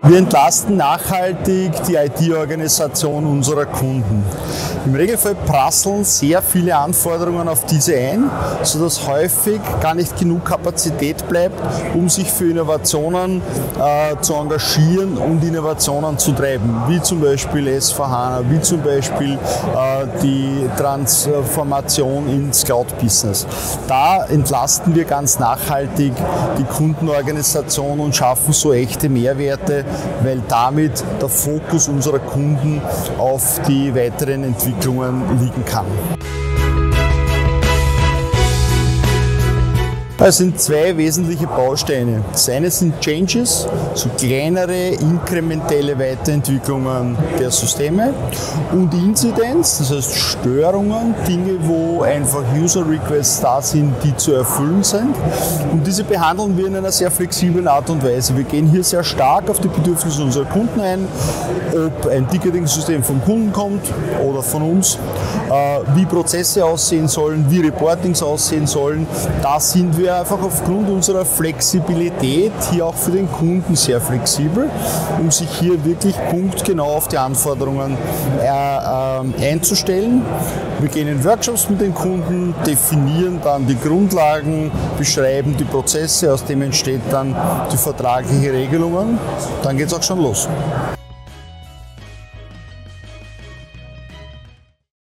Wir entlasten nachhaltig die IT-Organisation unserer Kunden. Im Regelfall prasseln sehr viele Anforderungen auf diese ein, sodass häufig gar nicht genug Kapazität bleibt, um sich für Innovationen zu engagieren und Innovationen zu treiben, wie zum Beispiel S/4HANA, wie zum Beispiel die Transformation ins Cloud-Business. Da entlasten wir ganz nachhaltig die Kundenorganisation und schaffen so echte Mehrwerte, weil damit der Fokus unserer Kunden auf die weiteren Entwicklungen liegen kann. Es sind zwei wesentliche Bausteine. Das eine sind Changes, so kleinere inkrementelle Weiterentwicklungen der Systeme, und Incidents, das heißt Störungen, Dinge, wo einfach User-Requests da sind, die zu erfüllen sind. Und diese behandeln wir in einer sehr flexiblen Art und Weise. Wir gehen hier sehr stark auf die Bedürfnisse unserer Kunden ein, ob ein Ticketing-System vom Kunden kommt oder von uns, wie Prozesse aussehen sollen, wie Reportings aussehen sollen. Da sind wir einfach aufgrund unserer Flexibilität hier auch für den Kunden sehr flexibel, um sich hier wirklich punktgenau auf die Anforderungen einzustellen. Wir gehen in Workshops mit den Kunden, definieren dann die Grundlagen, beschreiben die Prozesse, aus dem entsteht dann die vertragliche Regelungen. Dann geht es auch schon los.